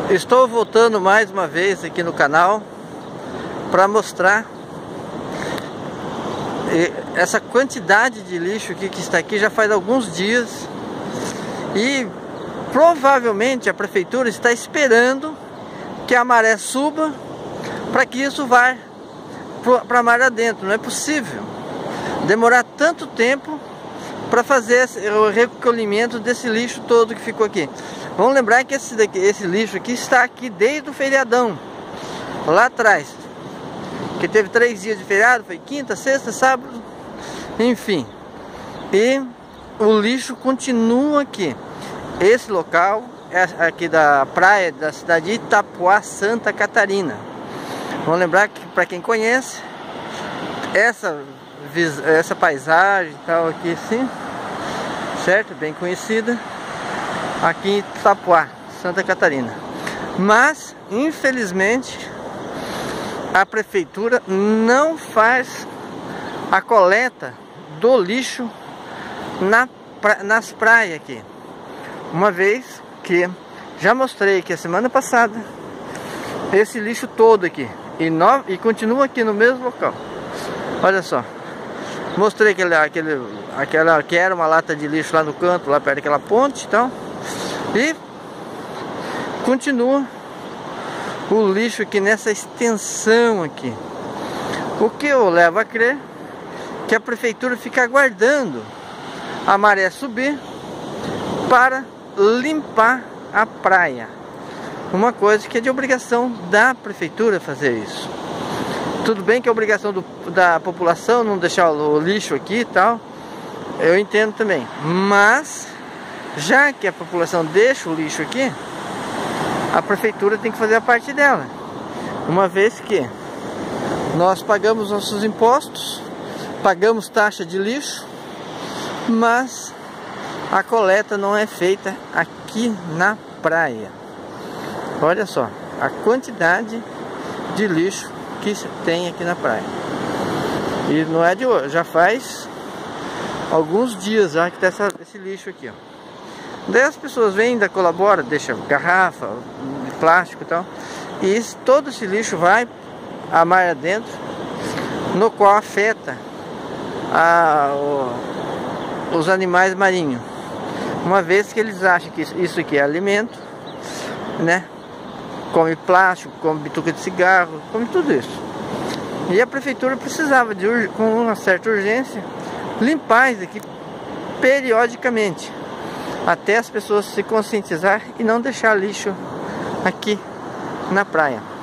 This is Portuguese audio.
Estou voltando mais uma vez aqui no canal para mostrar essa quantidade de lixo que está aqui já faz alguns dias, e provavelmente a prefeitura está esperando que a maré suba para que isso vá para a mar adentro. Não é possível demorar tanto tempo para fazer o recolhimento desse lixo todo que ficou aqui. Vamos lembrar que esse lixo aqui está aqui desde o feriadão, lá atrás, que teve 3 dias de feriado, foi quinta, sexta, sábado, enfim. E o lixo continua aqui. Esse local é aqui da praia da cidade de Itapuá, Santa Catarina. Vamos lembrar que, para quem conhece, essa paisagem e tal aqui assim, certo? Bem conhecida aqui em Itapuá, Santa Catarina. Mas infelizmente a prefeitura não faz a coleta do lixo nas praias aqui. Uma vez que já mostrei que a semana passada esse lixo todo aqui e continua aqui no mesmo local. Olha só, mostrei aquela que era uma lata de lixo lá no canto, lá perto daquela ponte e tal, e continua o lixo aqui nessa extensão aqui. O que eu levo a crer que a prefeitura fica aguardando a maré subir para limpar a praia. Uma coisa que é de obrigação da prefeitura fazer isso. Tudo bem que é obrigação da população não deixar o lixo aqui e tal, eu entendo também, mas já que a população deixa o lixo aqui, a prefeitura tem que fazer a parte dela, uma vez que nós pagamos nossos impostos, pagamos taxa de lixo, mas a coleta não é feita aqui na praia. Olha só a quantidade de lixo que se tem aqui na praia. E não é de hoje, já faz alguns dias já que tá esse lixo aqui, ó. Daí as pessoas vêm, ainda colaboram, deixam garrafa de plástico e tal, e todo esse lixo vai a mar adentro, no qual afeta os animais marinhos, uma vez que eles acham que isso aqui é alimento, né? Come plástico, come bituca de cigarro, come tudo isso. E a prefeitura precisava com uma certa urgência, limpar isso aqui periodicamente, até as pessoas se conscientizar e não deixar lixo aqui na praia.